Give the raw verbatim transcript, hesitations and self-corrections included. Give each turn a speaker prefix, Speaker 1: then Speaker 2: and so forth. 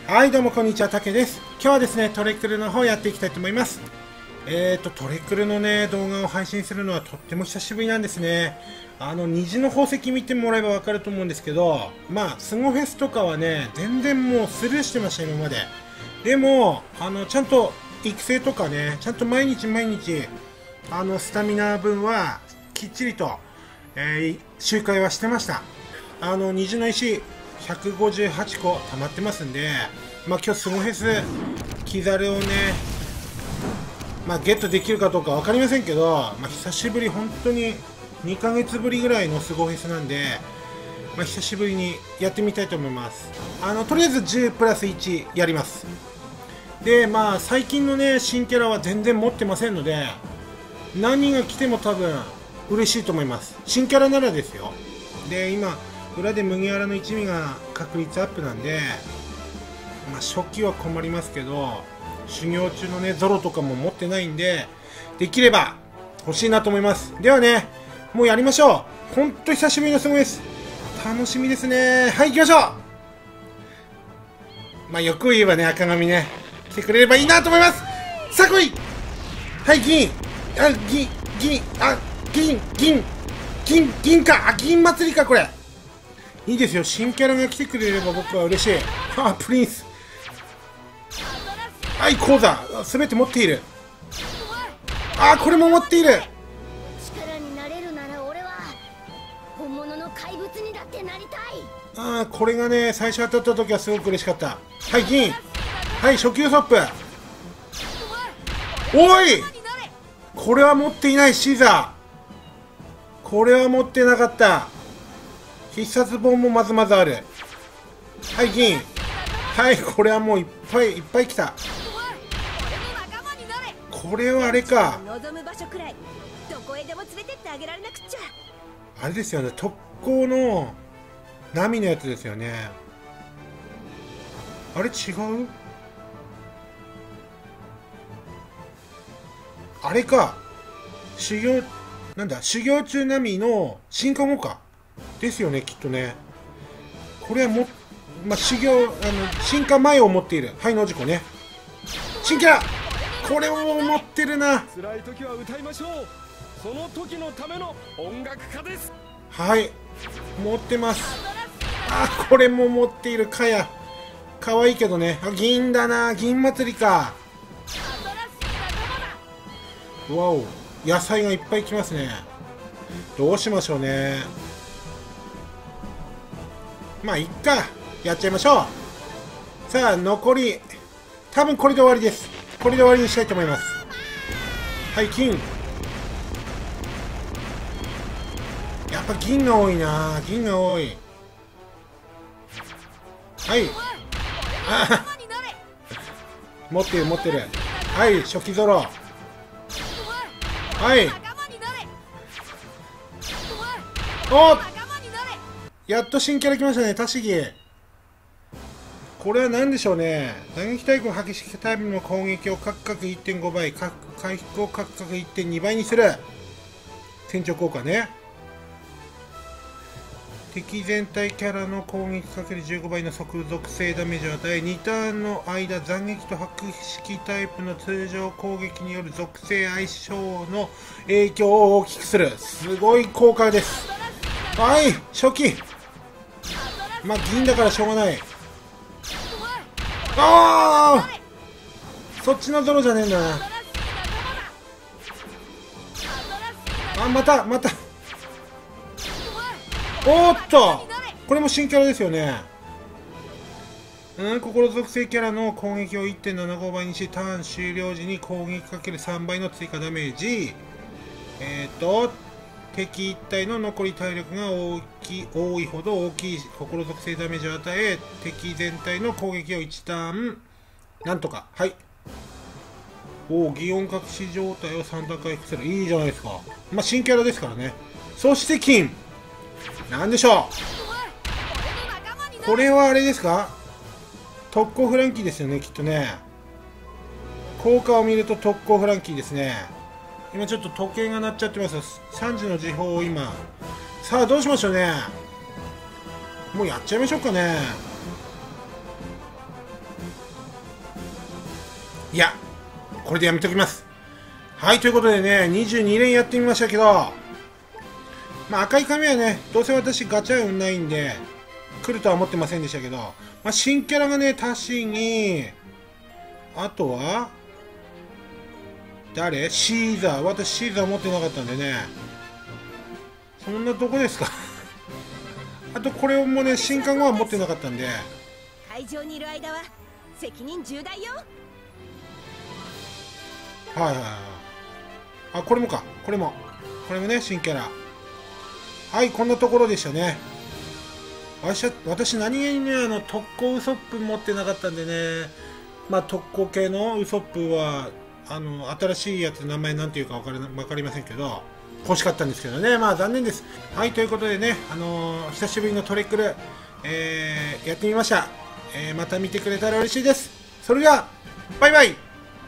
Speaker 1: はい、どうもこんにちは、たけです。今日はですね、トレクルの方やっていきたいと思います。えーと、トレクルのね、動画を配信するのはとっても久しぶりなんですね。あの、虹の宝石見てもらえばわかると思うんですけど、まあ、スゴフェスとかはね、全然もうスルーしてました、今まで。でも、あの、ちゃんと育成とかね、ちゃんと毎日毎日、あの、スタミナ分は、きっちりと、えー、周回はしてました。あの、虹の石、ひゃくごじゅうはちこ溜まってますんで、まあ、今日スゴフェスキザルをね、まあ、ゲットできるかどうか分かりませんけど、まあ、久しぶり、本当ににかげつぶりぐらいのスゴフェスなんで、まあ、久しぶりにやってみたいと思います。あのとりあえずじゅうプラスいちやります。で、まあ最近のね新キャラは全然持ってませんので、何が来ても多分嬉しいと思います。新キャラならですよ。で、今裏で麦わらの一味が確率アップなんで、まあ、初期は困りますけど、修行中のねゾロとかも持ってないんで、できれば欲しいなと思います。ではね、もうやりましょう。ほんと久しぶりのすごいです。楽しみですね。はい、行きましょう。まあ欲を言えばね、赤髪ね来てくれればいいなと思います。さあ来い。はい、銀、あ、銀、銀、あ、銀、銀、銀、銀か、あ、銀祭りか。これいいですよ。新キャラが来てくれれば僕は嬉しい。あ、プリンス、はい、講座すべて持っている。あ、これも持っている。
Speaker 2: 力になれるなら俺は本物の怪物にだってなりたい。
Speaker 1: ああ、これがね最初当たった時はすごく嬉しかった。はい、銀、はい、初級ソップ。おい、これは持っていない。シザー、これは持ってなかった。必殺本もまずまずある。はい、銀、はい、これはもういっぱいいっぱい来た。これはあれか、
Speaker 2: 望む場所くらいどこへでも連れてってあげられなくっちゃ。
Speaker 1: あれですよね、特攻の波のやつですよね。あれ違う、あれか、修行、なんだ、修行中波の進化後かですよね、きっとね。これはも、まあ、修行、あの進化前を持っている。はい、野次子ね、新キャラ、これを持ってるな。
Speaker 3: 辛い時は歌いましょう。その時のための音楽家です。
Speaker 1: はい、持ってます。あ、これも持っている。かやかわいいけどね。あ、銀だな、銀祭りか。わお、野菜がいっぱい来ますね。どうしましょうね。まあいっか、やっちゃいましょう。さあ残り、多分これで終わりです。これで終わりにしたいと思います。はい、金、やっぱ銀が多いな、銀が多い。はい、あ、持ってる持ってる。はい、初期ゾロ、はい、おっ、やっと新キャラ来ましたね、タシギ。これは何でしょうね。打撃対抗激しきタイプの攻撃をカクカク いってんご 倍、回復をカクカク いってんに 倍にする店長効果ね。敵全体キャラの攻撃かけるじゅうごばいの即属性ダメージを与え、にターンの間斬撃と博識タイプの通常攻撃による属性相性の影響を大きくする。すごい効果です。はい、初期、まあ銀だからしょうがない。ああ、そっちのゾロじゃねえんだな。あ、またまた、おーっと、これも新キャラですよね。うん、心属性キャラの攻撃を いってんななご 倍にし、ターン終了時に攻撃かけるさんばいの追加ダメージ。えっと敵一体の残り体力が大きい多いほど大きい心属性ダメージを与え、敵全体の攻撃をいちターンなんとか。はい、おお、擬音隠し状態をさん段回復する。いいじゃないですか。まあ新キャラですからね。そして金、なんでしょう、これはあれですか、特攻フランキーですよね、きっとね。効果を見ると特攻フランキーですね。今ちょっと時計が鳴っちゃってます。さんじの時報を今。さあどうしましょうね。もうやっちゃいましょうかね。 いや、これでやめときます。はい、ということでね、にじゅうに連やってみましたけど、まあ、赤い紙はね、どうせ私ガチャ運ないんで、来るとは思ってませんでしたけど、まあ、新キャラがね、足しに、あとは、誰？シーザー。私シーザー持ってなかったんでね。そんなとこですか。あとこれもね、新刊後は持ってなかったんで。
Speaker 4: 会場にいる間は責任重大よ。
Speaker 1: はいはいはい。あ、これもか。これも。これもね、新キャラ。はい、こんなところでしたね。私は、私何気にね、あの、特攻ウソップ持ってなかったんでね、まあ、特攻系のウソップは、あの、新しいやつ、名前なんていうか分かり、分かりませんけど、欲しかったんですけどね、まあ残念です。はい、ということでね、あのー、久しぶりのトレクル、えー、やってみました。えー、また見てくれたら嬉しいです。それでは、バイバイ。